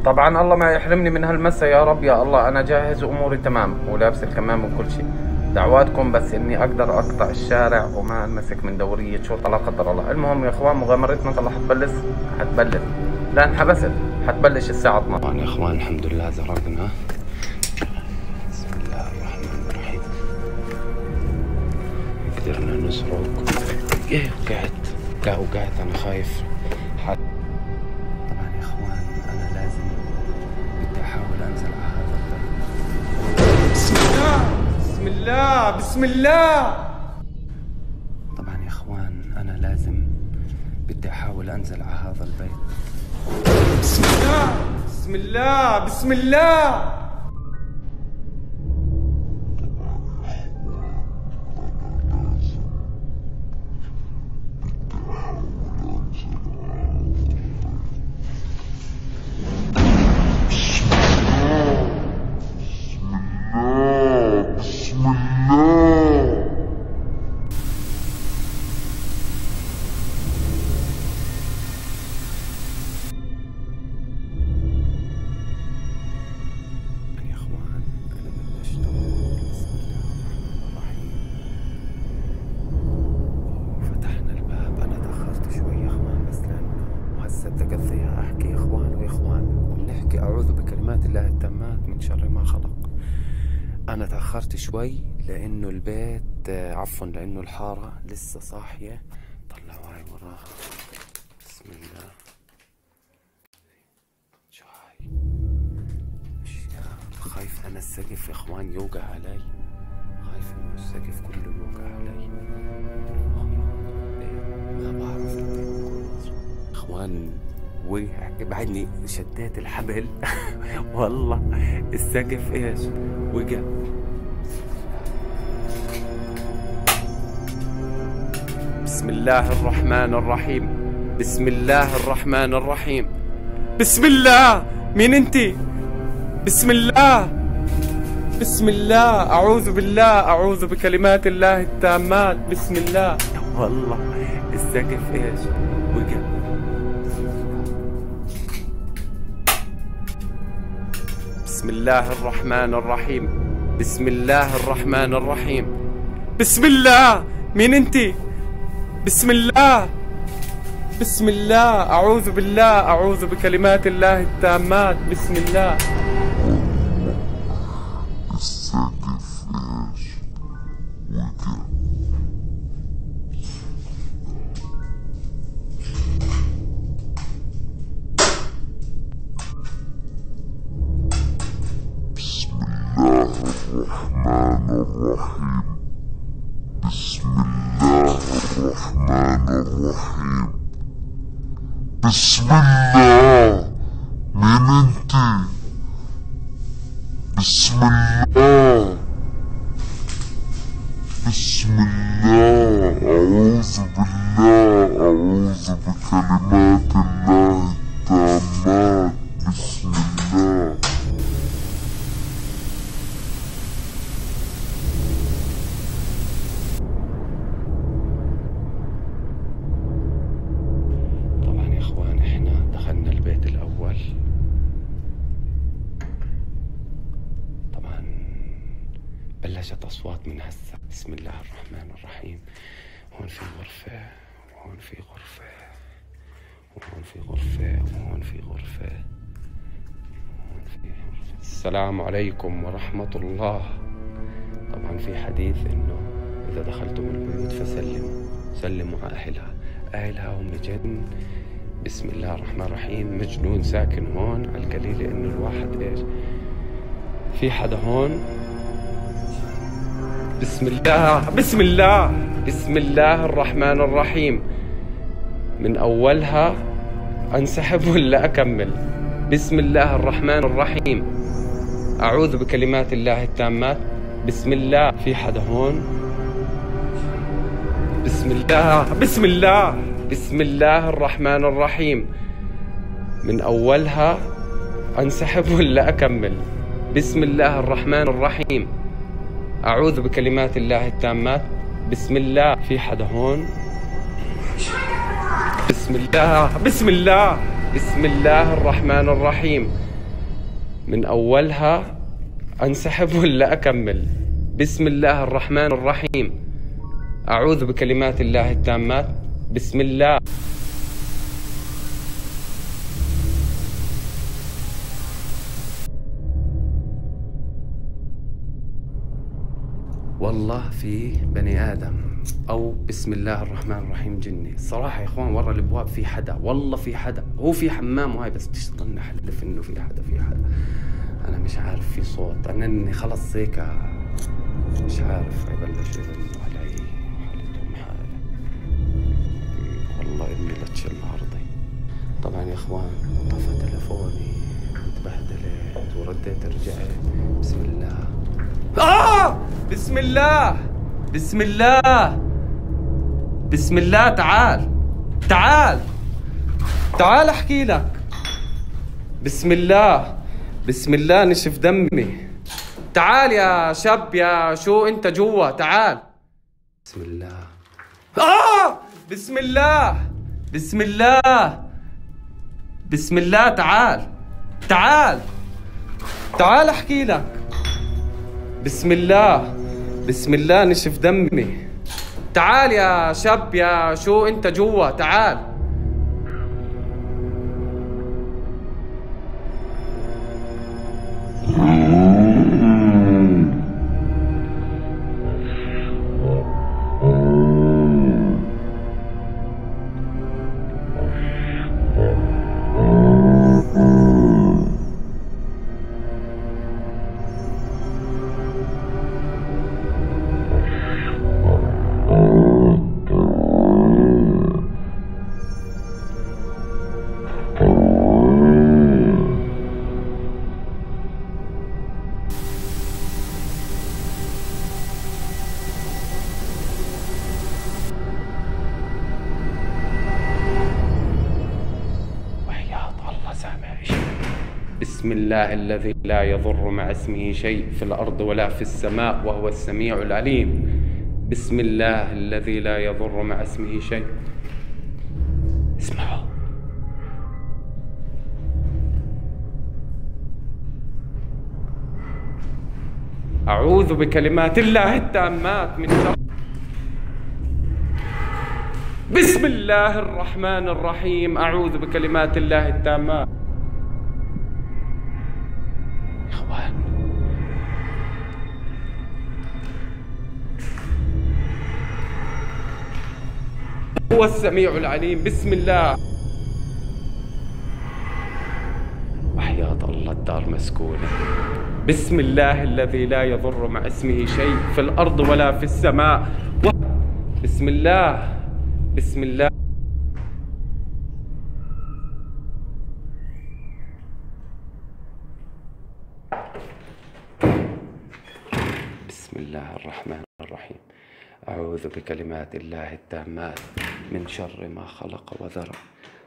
طبعا الله ما يحرمني من هالمسة يا رب يا الله. انا جاهز واموري تمام ولابس الكمام وكل شيء. دعواتكم بس اني اقدر اقطع الشارع وما انمسك من دورية شرطة لا قدر الله. المهم يا اخوان مغامرتنا طلع حتبلش لا انحبست، حتبلش الساعة 12. طبعا يا اخوان الحمد لله زرقنا. بسم الله الرحمن الرحيم. قدرنا نسرق. وقعت انا خايف. طبعا يا اخوان انا لازم بدي احاول انزل على هذا البيت. بسم الله بسم الله. طبعا يا اخوان انا لازم بدي احاول انزل على هذا البيت. بسم الله بسم الله بسم الله. احكي اخوان نحكي اعوذ بكلمات الله التامات من شر ما خلق. انا تاخرت شوي لانه البيت لانه الحاره لسه صاحيه. طلعوا هاي وراها. بسم الله. شو هاي؟ خايف انا السقف يا اخوان يوقع علي. خايف انه السقف كله يوقع علي. ما بعرف اخوان بعدني شديت الحبل والله السقف ايش وقع. بسم الله الرحمن الرحيم. بسم الله الرحمن الرحيم. بسم الله. مين انتي؟ بسم الله بسم الله. اعوذ بالله اعوذ بكلمات الله التامات. بسم الله. والله السقف ايش وقع. بسم الله الرحمن الرحيم. بسم الله الرحمن الرحيم. بسم الله. مين انتي؟ بسم الله بسم الله. اعوذ بالله اعوذ بكلمات الله التامات. بسم الله. الرحمن الرحيم. بسم الله الرحمن الرحيم. بسم الله. مين انتي؟ بسم الله بسم الله. أعوذ بالله أعوذ بكلمات الله التامات. بسم الله. بلشت أصوات من هسه. بسم الله الرحمن الرحيم. هون في غرفة وهون في غرفة وهون في غرفة وهون في غرفة وهون في غرفة. السلام عليكم ورحمة الله. طبعا في حديث إنه إذا دخلتم البيوت سلموا على أهلها هم جن. بسم الله الرحمن الرحيم. مجنون ساكن هون على القليل إنه الواحد إيش في حدا هون. بسم الله بسم الله بسم الله الرحمن الرحيم. من أولها أنسحب ولا أكمل؟ بسم الله الرحمن الرحيم. أعوذ بكلمات الله التامات. بسم الله. في حدا هون؟ بسم الله بسم الله بسم الله الرحمن الرحيم. من أولها أنسحب ولا أكمل؟ بسم الله الرحمن الرحيم. أعوذ بكلمات الله التامات. بسم الله. في حدا هون؟ بسم الله بسم الله بسم الله الرحمن الرحيم. من أولها أنسحب ولا أكمل؟ بسم الله الرحمن الرحيم. أعوذ بكلمات الله التامات. بسم الله. والله في بني آدم أو بسم الله الرحمن الرحيم جني. صراحة يا إخوان ورا الأبواب في حدا، والله في حدا. هو في حمام وهاي بس تشتغلنا أحلف إنه في حدا. أنا مش عارف في صوت. أنا إني خلص هيك مش عارف يبلش يرنوا علي وحالتهم حالة. والله إني لتش النهاردة. طبعا يا إخوان طفى تلفوني وتبهدلت ورديت رجعت. بسم الله. بسم الله. بسم الله. بسم الله. تعال احكي لك. بسم الله. بسم الله. نشف دمي. تعال يا شاب، يا شو انت جوا، تعال. بسم الله. بسم الله. بسم الله. بسم الله. تعال احكي لك. بسم الله. بسم الله. نشف دمي. تعال يا شاب، يا شو انت جوا، تعال. بسم الله الذي لا يضر مع اسمه شيء في الأرض ولا في السماء وهو السميع العليم. بسم الله الذي لا يضر مع اسمه شيء. اسمعوا. أعوذ بكلمات الله التامات من شر. بسم الله الرحمن الرحيم. أعوذ بكلمات الله التامات. هو السميع العليم. بسم الله. وحياة الله الدار مسكونة. بسم الله الذي لا يضر مع اسمه شيء في الأرض ولا في السماء. بسم الله. بسم الله. بسم الله الرحمن الرحيم. أعوذ بكلمات الله التامات من شر ما خلق وذرى.